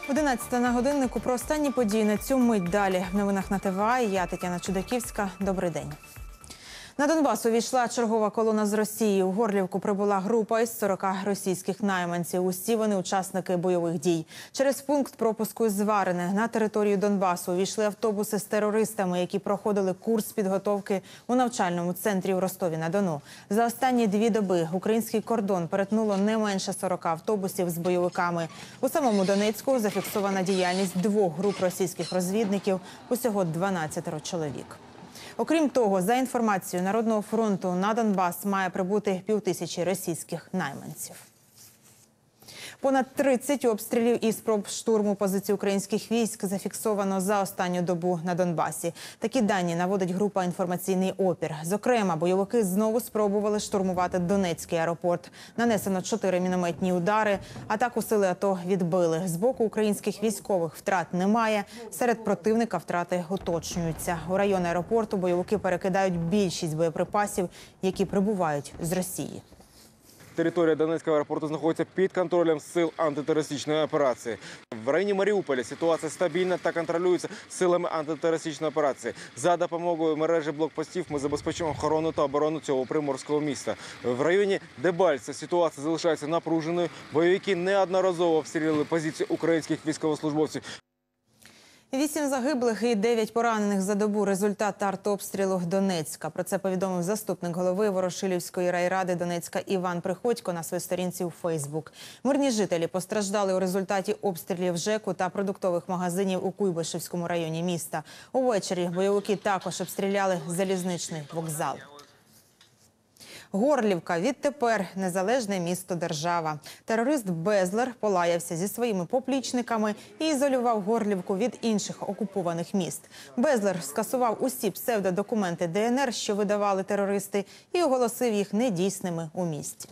11 на годиннику. Про останні події на цю мить далі. В новинах на ТВА. Я Тетяна Чудаківська. Добрий день. На Донбас увійшла чергова колона з Росії. У Горлівку прибула група із 40 російських найманців. Усі вони учасники бойових дій. Через пункт пропуску із Зварине на територію Донбасу увійшли автобуси з терористами, які проходили курс підготовки у навчальному центрі у Ростові-на-Дону. За останні 2 доби український кордон перетнуло не менше 40 автобусів з бойовиками. У самому Донецьку зафіксована діяльність 2 груп російських розвідників, усього 12 чоловік. Окрім того, за інформацією Народного фронту, на Донбас має прибути 5000 російських найманців. Понад 30 обстрілів і спроб штурму позицій українських військ зафіксовано за останню добу на Донбасі. Такі дані наводить група «Інформаційний опір». Зокрема, бойовики знову спробували штурмувати Донецький аеропорт. Нанесено 4 мінометні удари. Атаку сили АТО відбили. З боку українських військових втрат немає. Серед противника втрати уточнюються. У район аеропорту бойовики перекидають більшість боєприпасів, які прибувають з Росії. Територія Донецького аеропорту знаходиться під контролем сил антитерористичної операції. В районі Маріуполя ситуація стабільна та контролюється силами антитерористичної операції. За допомогою мережі блокпостів ми забезпечуємо охорону та оборону цього приморського міста. В районі Дебальця ситуація залишається напруженою. Бойовики неодноразово обстріляли позиції українських військовослужбовців. 8 загиблих і 9 поранених за добу – результат артобстрілу Донецька. Про це повідомив заступник голови Ворошилівської райради Донецька Іван Приходько на своїй сторінці у Фейсбук. Мирні жителі постраждали у результаті обстрілів ЖЕКу та продуктових магазинів у Куйбишевському районі міста. Увечері бойовики також обстріляли залізничний вокзал. Горлівка – відтепер незалежне місто-держава. Терорист Безлер полаявся зі своїми поплічниками і ізолював Горлівку від інших окупованих міст. Безлер скасував усі псевдодокументи ДНР, що видавали терористи, і оголосив їх недійсними у місті.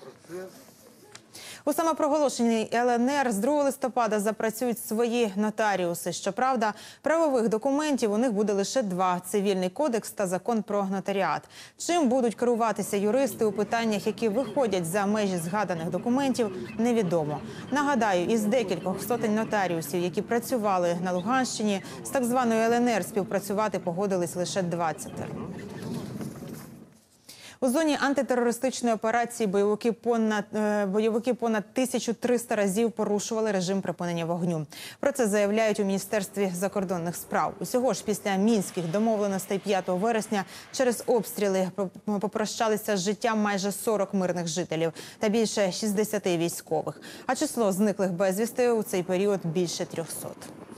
У самопроголошеній ЛНР з 2 листопада запрацюють свої нотаріуси. Щоправда, правових документів у них буде лише 2 – Цивільний кодекс та Закон про нотаріат. Чим будуть керуватися юристи у питаннях, які виходять за межі згаданих документів, невідомо. Нагадаю, із декількох сотень нотаріусів, які працювали на Луганщині, з так званою ЛНР співпрацювати погодились лише 20. У зоні антитерористичної операції бойовики понад 1300 разів порушували режим припинення вогню. Про це заявляють у Міністерстві закордонних справ. Усього ж після мінських домовленостей 5 вересня через обстріли попрощалися з життям майже 40 мирних жителів та більше 60 військових. А число зниклих безвісти у цей період більше 300.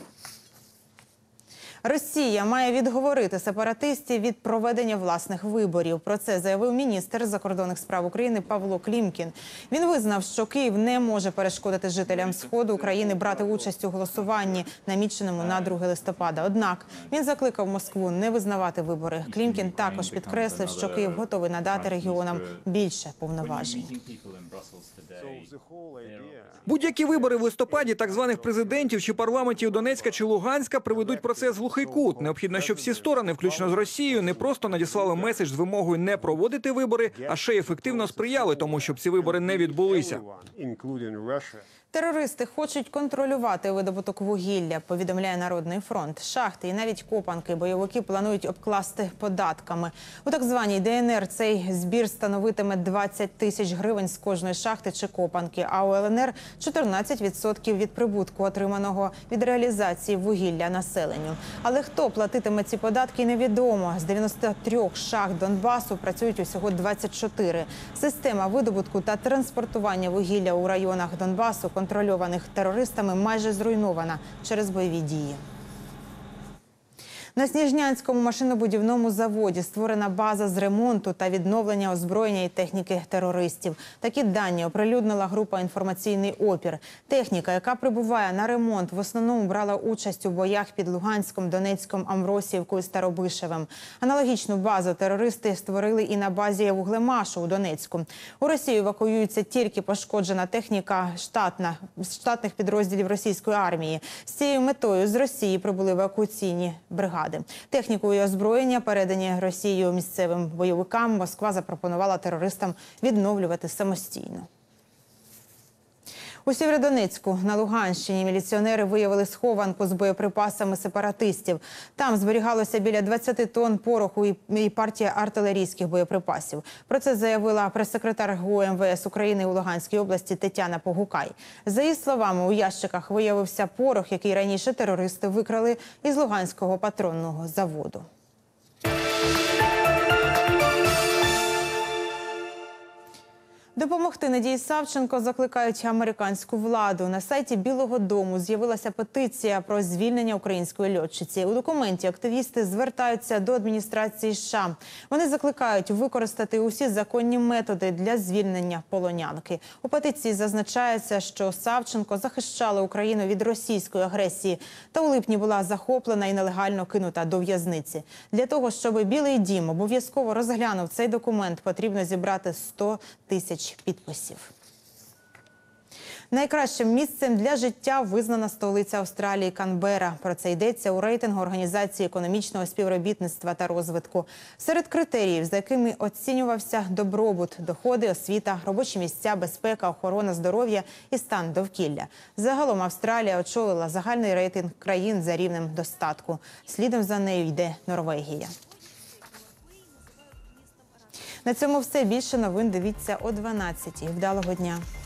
Росія має відговорити сепаратистів від проведення власних виборів. Про це заявив міністр закордонних справ України Павло Клімкін. Він визнав, що Київ не може перешкодити жителям Сходу України брати участь у голосуванні, наміченому на 2 листопада. Однак він закликав Москву не визнавати вибори. Клімкін також підкреслив, що Київ готовий надати регіонам більше повноважень. Будь-які вибори в листопаді так званих президентів чи парламентів Донецька чи Луганська приведуть процес в глухий кут. Необхідно, щоб всі сторони, включно з Росією, не просто надіслали меседж з вимогою не проводити вибори, а ще й ефективно сприяли тому, щоб ці вибори не відбулися. Терористи хочуть контролювати видобуток вугілля, повідомляє Народний фронт. Шахти і навіть копанки бойовики планують обкласти податками. У так званій ДНР цей збір становитиме 20 тисяч гривень з кожної шахти чи копанки, а у ЛНР – 14% від прибутку, отриманого від реалізації вугілля населенню. Але хто платитиме ці податки, невідомо. З 93 шахт Донбасу працюють усього 24. Система видобутку та транспортування вугілля у районах Донбасу, контрольованих терористами, майже зруйнована через бойові дії. На Сніжнянському машинобудівному заводі створена база з ремонту та відновлення озброєння і техніки терористів. Такі дані оприлюднила група «Інформаційний опір». Техніка, яка прибуває на ремонт, в основному брала участь у боях під Луганськом, Донецьком, Амвросіївкою, Старобишевим. Аналогічну базу терористи створили і на базі Вуглемашу у Донецьку. У Росію евакуюється тільки пошкоджена техніка штатних підрозділів російської армії. З цією метою з Росії прибули евакуаційні бригади. Техніку і озброєння, передані Росією місцевим бойовикам, Москва запропонувала терористам відновлювати самостійно. У Сєвєродонецьку на Луганщині міліціонери виявили схованку з боєприпасами сепаратистів. Там зберігалося біля 20 тонн пороху і партія артилерійських боєприпасів. Про це заявила прес-секретар ГУ МВС України у Луганській області Тетяна Погукай. За її словами, у ящиках виявився порох, який раніше терористи викрали із Луганського патронного заводу. Допомогти Надії Савченко закликають американську владу. На сайті Білого дому з'явилася петиція про звільнення української льотчиці. У документі активісти звертаються до адміністрації США. Вони закликають використати усі законні методи для звільнення полонянки. У петиції зазначається, що Савченко захищала Україну від російської агресії та у липні була захоплена і нелегально кинута до в'язниці. Для того, щоб Білий дім обов'язково розглянув цей документ, потрібно зібрати 100 тисяч підписів. Найкращим місцем для життя визнана столиця Австралії Канберра. Про це йдеться у рейтингу Організації економічного співробітництва та розвитку. Серед критеріїв, за якими оцінювався добробут, доходи, освіта, робочі місця, безпека, охорона здоров'я і стан довкілля. Загалом Австралія очолила загальний рейтинг країн за рівнем достатку. Слідом за нею йде Норвегія. На цьому все. Більше новин дивіться о 12-й. Вдалого дня!